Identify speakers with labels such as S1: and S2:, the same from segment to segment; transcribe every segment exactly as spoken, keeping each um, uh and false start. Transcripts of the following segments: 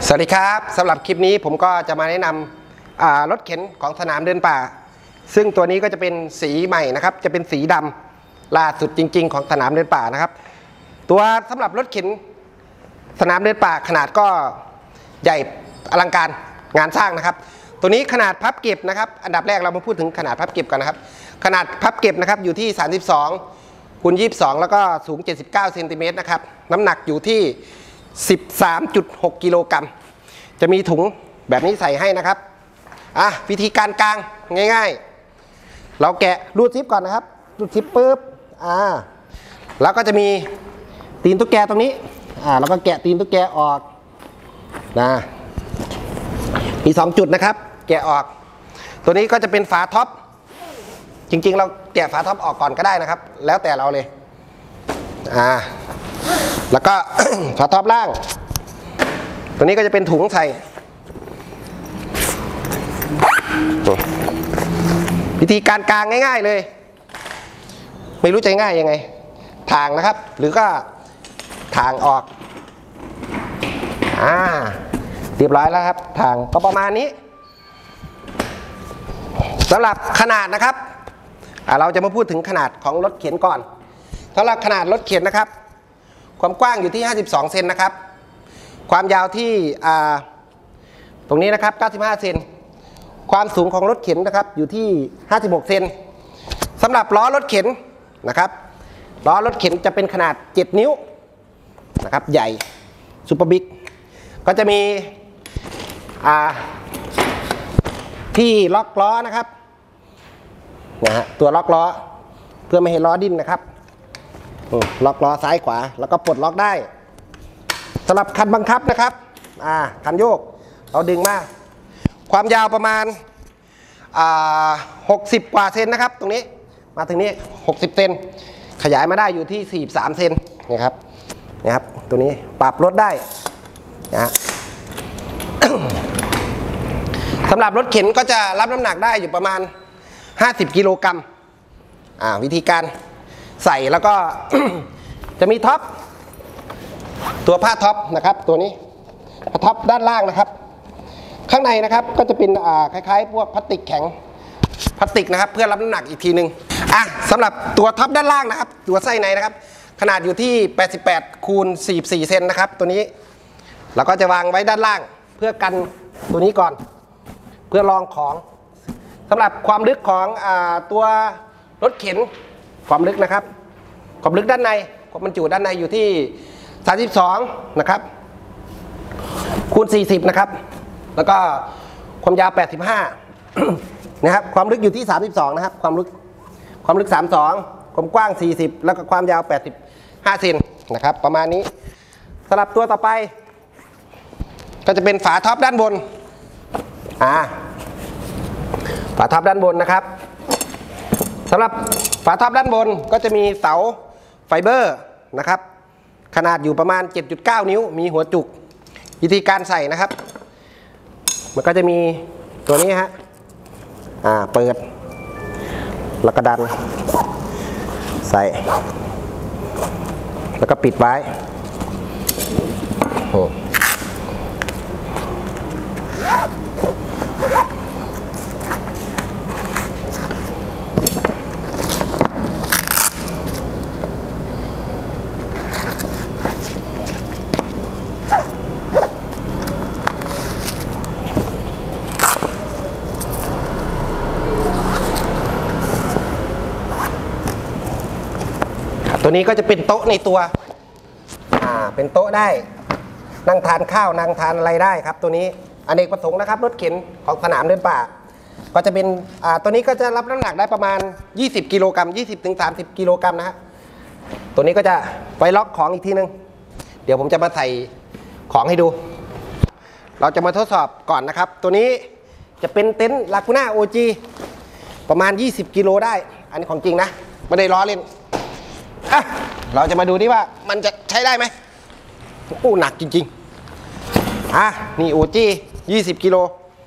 S1: สวัสดีครับสำหรับคลิปนี้ผมก็จะมาแนะนำรถเข็นของสนามเดินป่าซึ่งตัวนี้ก็จะเป็นสีใหม่นะครับจะเป็นสีดำล่าสุดจริงๆของสนามเดินป่านะครับตัวสำหรับรถเข็นสนามเดินป่าขนาดก็ใหญ่อลังการงานสร้างนะครับตัวนี้ขนาดพับเก็บนะครับอันดับแรกเรามาพูดถึงขนาดพับเก็บกันนะครับขนาดพับเก็บนะครับอยู่ที่สามสิบสองคูณยี่สิบสองแล้วก็สูงเจ็ดสิบเก้าเซนติเมตรนะครับน้ำหนักอยู่ที่ สิบสามจุดหก กิโลกรัมจะมีถุงแบบนี้ใส่ให้นะครับอ่ะวิธีการกางง่ายๆเราแกะรูดซิปก่อนนะครับรูดซิปปุ๊บอ่าแล้วก็จะมีตีนตุ๊กแกตรงนี้อ่าแล้วก็แกะตีนตุ๊กแกออกนะมีสองจุดนะครับแกะออกตัวนี้ก็จะเป็นฝาท็อปจริงๆเราแกะฝาท็อปออกก่อนก็ได้นะครับแล้วแต่เราเลยอ่าแล้วก็ ฝาท็อปล่างตัวนี้ก็จะเป็นถุงใส่วิธีการกางง่ายๆเลยไม่รู้จะง่ายยังไงทางนะครับหรือก็ทางออกอ่าเรียบร้อยแล้วครับทางก็ประมาณนี้สำหรับขนาดนะครับเราจะมาพูดถึงขนาดของรถเข็นก่อนสำหรับขนาดรถเข็นนะครับความกว้างอยู่ที่ห้าสิบสองเซนนะครับความยาวที่ตรงนี้นะครับเก้าสิบห้าเซนความสูงของรถเข็นนะครับอยู่ที่ห้าสิบหกเซนสำหรับล้อรถเข็นนะครับล้อรถเข็นจะเป็นขนาดเจ็ดนิ้วนะครับใหญ่ซูเปอร์บิ๊กก็จะมีที่ล็อกล้อนะครับนะฮะตัวล็อกล้อเพื่อไม่ให้ล้อดิ้นนะครับล็อกล้อซ้ายขวาแล้วก็ปลดล็อกได้สำหรับคันบังคับนะครับอ่าคันโยกเราดึงมาความยาวประมาณอ่าหกสิบกว่าเซนนะครับตรงนี้มาถึงนี้หกสิบเซนขยายมาได้อยู่ที่สี่สิบสามเซนนะครับนะครับตัวนี้ปรับลดได้นะสำหรับรถเข็นก็จะรับน้ำหนักได้อยู่ประมาณห้าสิบกิโลกรัมอ่าวิธีการใส่แล้วก็ จะมีท็อปตัวผ้าท็อปนะครับตัวนี้ผ้าท็อปด้านล่างนะครับข้างในนะครับก็จะเป็นคล้ายๆพวกพลาสติกแข็งพลาสติกนะครับเพื่อรับน้ำหนักอีกทีหนึ่งอ่ะสำหรับตัวท็อปด้านล่างนะครับตัวไส้ในนะครับขนาดอยู่ที่แปดสิบแปดคูณสี่สิบสี่เซนนะครับตัวนี้เราก็จะวางไว้ด้านล่างเพื่อกันตัวนี้ก่อนเพื่อรองของสำหรับความลึกของอ่าตัวรถเข็นความลึกนะครับความลึกด้านในความบรรจุด้านในอยู่ที่สามสิบสองนะครับคูณสี่สิบนะครับแล้วก็ความยาวแปดสิบห้า นะครับความลึกอยู่ที่สามสิบสองนะครับความลึกความลึกสามสิบสองความกว้างสี่สิบแล้วก็ความยาวแปดสิบห้าเซนนะครับประมาณนี้สำหรับตัวต่อไปก็จะเป็นฝาท็อปด้านบนอ่าฝาท็อปด้านบนนะครับสำหรับฝาท็อปด้านบนก็จะมีเสาไฟเบอร์นะครับขนาดอยู่ประมาณ เจ็ดจุดเก้า นิ้วมีหัวจุกวิธีการใส่นะครับมันก็จะมีตัวนี้ฮะอ่าเปิดแล้วก็ดันใส่แล้วก็ปิดไว้โอ้ตัวนี้ก็จะเป็นโต๊ะในตัวอ่าเป็นโต๊ะได้นั่งทานข้าวนั่งทานอะไรได้ครับตัวนี้อเนกประสงค์นะครับรถเข็นของสนามเดินป่าก็จะเป็นอ่าตัวนี้ก็จะรับน้ำหนักได้ประมาณยี่สิบกิโลกรัม ยี่สิบถึงสามสิบ กิโลกรัมนะฮะตัวนี้ก็จะไว้ล็อกของอีกทีนึงเดี๋ยวผมจะมาใส่ของให้ดูเราจะมาทดสอบก่อนนะครับตัวนี้จะเป็นเต็นท์ลากูน่า โอ จี ประมาณยี่สิบกิโลได้อันนี้ของจริงนะไม่ได้ล้อเล่นเราจะมาดูดิว่ามันจะใช้ได้ไหมโอ้หนักจริงๆอ่ะนี่โอจียี่สิบกิโล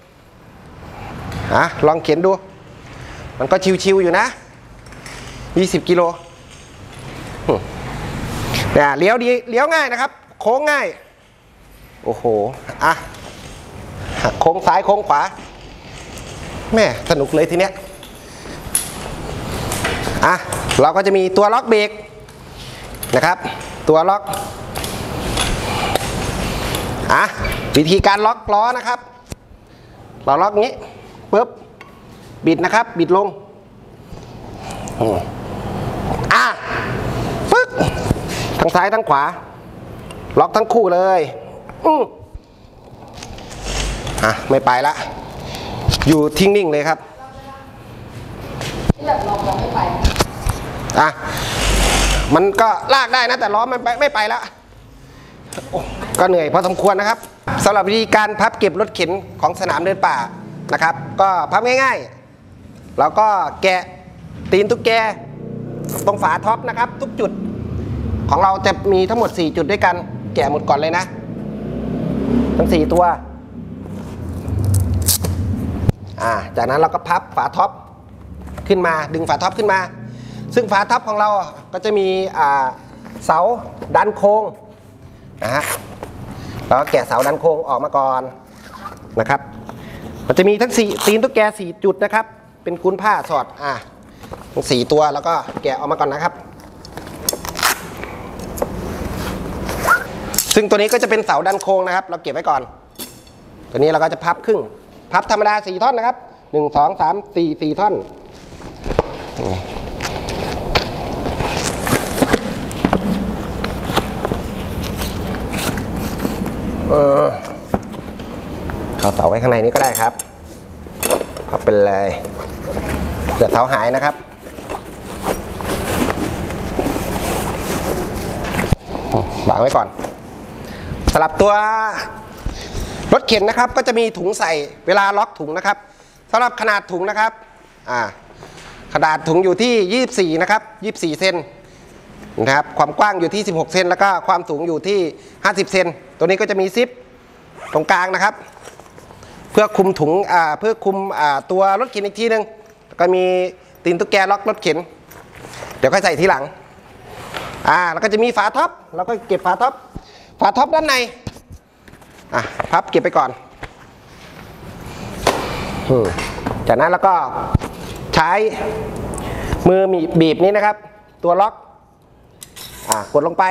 S1: อ่ะลองเข็นดูมันก็ชิวๆอยู่นะยี่สิบกิโลเนี่ยเลี้ยวดีเลี้ยวง่ายนะครับโค้งง่ายโอ้โหอ่ะโค้งซ้ายโค้งขวาแม่สนุกเลยทีเนี้ยอ่ะเราก็จะมีตัวล็อกเบรกนะครับตัวล็อกอ่ะวิธีการล็อกล้อนะครับเราล็อกงี้ปึ๊บบิดนะครับบิดลงอ่ะปึ๊บทั้งซ้ายทั้งขวาล็อกทั้งคู่เลยอืออ่ะไม่ไปละอยู่ทิ้งนิ่งเลยครับที่แบบล็อกไม่ไปอ่ะมันก็ลากได้นะแต่ล้อมันไปไม่ไปแล้วก็เหนื่อยพอสมควรนะครับสำหรับวิธีการพับเก็บรถเข็นของสนามเดินป่านะครับก็พับง่ายๆแล้วก็แกะตีนตุ๊กแกตรงฝาท็อปนะครับทุกจุดของเราจะมีทั้งหมดสี่จุดด้วยกันแกะหมดก่อนเลยนะทั้งสี่ตัวอ่าจากนั้นเราก็พับฝาท็อปขึ้นมาดึงฝาท็อปขึ้นมาซึ่งฝาท็อปของเราก็จะมีอ่าเสาดันโค้งนะฮะแล้วแกะเสาดันโค้งออกมาก่อนนะครับมันจะมีทั้งสี่ตีนตุ๊กแกสี่จุดนะครับเป็นกุ้นผ้าสอดอ่าทั้งสี่ตัวแล้วก็แกะออกมาก่อนนะครับซึ่งตัวนี้ก็จะเป็นเสาดันโค้งนะครับเราเก็บไว้ก่อนตัวนี้เราก็จะพับครึ่งพับธรรมดาสี่ท่อนนะครับหนึ่งสองสามสี่สี่ท่อนเออเอาเสาไว้ข้างในนี้ก็ได้ครับเอาเป็นเลยเดี๋ยวเสาหายนะครับวางไว้ก่อนสำหรับตัวรถเข็นนะครับก็จะมีถุงใส่เวลาล็อกถุงนะครับสำหรับขนาดถุงนะครับอ่าขนาดถุงอยู่ที่ยี่สิบสี่นะครับยี่สิบสี่เซนนะครับความกว้างอยู่ที่สิบหกเซนแล้วก็ความสูงอยู่ที่ห้าสิบเซนตัวนี้ก็จะมีซิปตรงกลางนะครับเพื่อคุมถุงอ่าเพื่อคุมอ่าตัวรถเข็นอีกทีนึงก็มีตีนตุ๊กแกล็อกรถเข็นเดี๋ยวค่อยใส่ทีหลังอ่าแล้วก็จะมีฝาท็อปแล้วก็เก็บฝาท็อปฝาท็อปด้านในอ่ะพับเก็บไปก่อนจากนั้นแล้วก็ใช้มือมีบีบนี้นะครับตัวล็อกอ่ะกดลงไป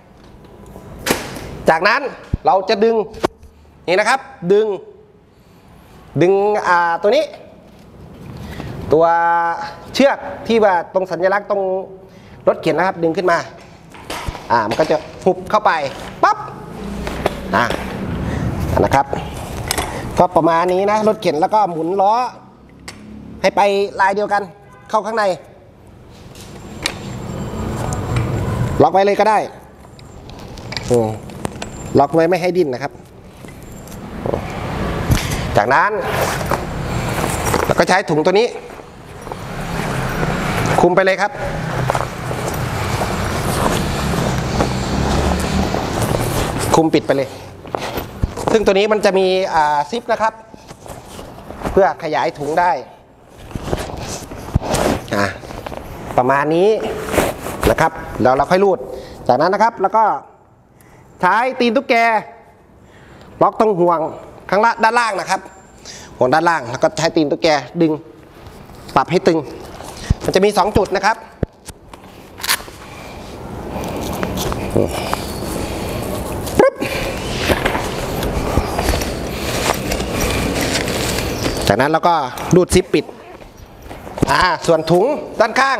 S1: จากนั้นเราจะดึงนี่นะครับดึงดึงอ่าตัวนี้ตัวเชือกที่ว่าตรงสัญลักษณ์ตรงรถเข็นนะครับดึงขึ้นมาอ่ามันก็จะหุบเข้าไปปั๊บอ่ะนะครับก็ประมาณนี้นะรถเข็นแล้วก็หมุนล้อให้ไปลายเดียวกันเข้าข้างในล็อกไว้เลยก็ได้ล็อกไว้ไม่ให้ดิ้นนะครับจากนั้นเราก็ใช้ถุงตัวนี้คุมไปเลยครับคุมปิดไปเลยซึ่งตัวนี้มันจะมีซิปนะครับเพื่อขยายถุงได้ประมาณนี้นะครับแล้วเราค่อยรูดจากนั้นนะครับแล้วก็ใช้ตีนตุ๊กแกล็อกตรงห่วงข้างล่างด้านล่างนะครับห่วงด้านล่างแล้วก็ใช้ตีนตุ๊กแกดึงปรับให้ตึงมันจะมีสองจุดนะครับจากนั้นเราก็รูดซิปปิดอ่าส่วนถุงด้านข้าง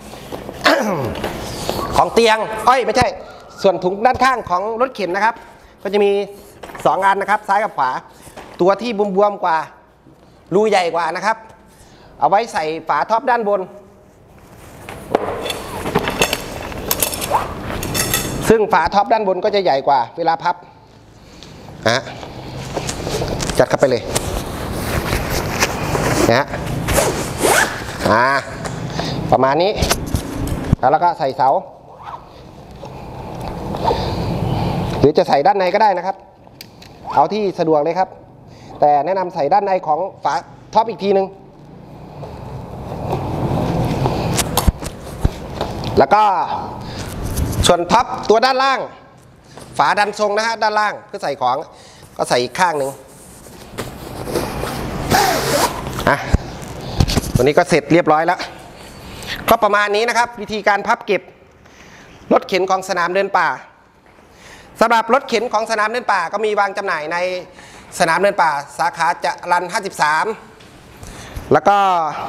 S1: ของเตียงอ้อยไม่ใช่ส่วนถุงด้านข้างของรถเข็นนะครับก็จะมีสองอันนะครับซ้ายกับขวาตัวที่บวมๆกว่ารูใหญ่กว่านะครับเอาไว้ใส่ฝาท็อปด้านบนซึ่งฝาท็อปด้านบนก็จะใหญ่กว่าเวลาพับนะจัดเข้าไปเลยนะฮะอ่าประมาณนี้แล้วก็ใส่เสาหรือจะใส่ด้านในก็ได้นะครับเอาที่สะดวกเลยครับแต่แนะนำใส่ด้านในของฝาท็อปอีกทีนึงแล้วก็ส่วนท็อปตัวด้านล่างฝาดันทรงนะฮะด้านล่างเพื่อใส่ของก็ใส่อีกข้างหนึ่งอ่ะตัวนี้ก็เสร็จเรียบร้อยแล้วก็ประมาณนี้นะครับวิธีการพับเก็บรถเข็นของสนามเดินป่าสำหรับรถเข็นของสนามเดินป่าก็มีวางจำหน่ายในสนามเดินป่าสาขาจรัญห้าสิบสามแล้วก็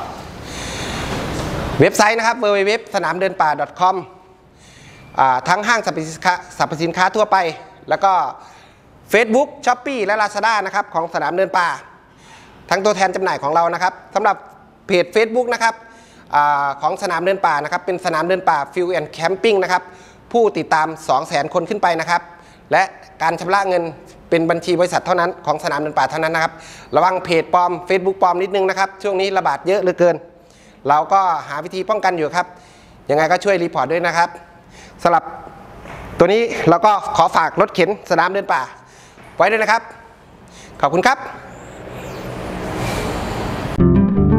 S1: เว็บไซต์นะครับ ดับเบิลยู ดับเบิลยู ดับเบิลยู ดอท สนามเดินป่า ดอท คอม ทั้งห้างสรรพสินค้าสรรพสินค้าทั่วไปแล้วก็ Facebook Shopee และ Lazada นะครับของสนามเดินป่าทั้งตัวแทนจำหน่ายของเรานะครับสำหรับเพจ Facebook นะครับอของสนามเดินป่านะครับเป็นสนามเดินป่า Field and Camping นะครับผู้ติดตาม สองแสน คนขึ้นไปนะครับและการชำระเงินเป็นบัญชีบริษัทเท่านั้นของสนามเดินป่าเท่านั้นนะครับระวังเพจปลอม Facebook ปลอมนิดนึงนะครับช่วงนี้ระบาดเยอะเหลือเกินเราก็หาวิธีป้องกันอยู่ครับยังไงก็ช่วยรีพอร์ตด้วยนะครับสำหรับตัวนี้เราก็ขอฝากรถเข็นสนามเดินป่าไว้ด้วยนะครับขอบคุณครับ